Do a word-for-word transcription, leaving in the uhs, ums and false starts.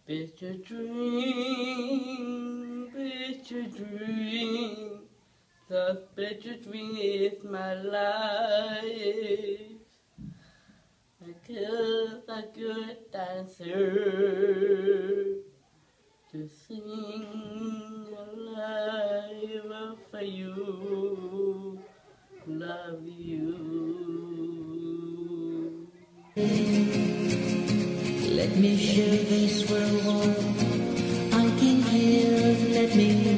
Picture dream, picture dream, the picture dream is my life. Because a good dancer to sing alive for you, love you. Let me share this world, I can give, let me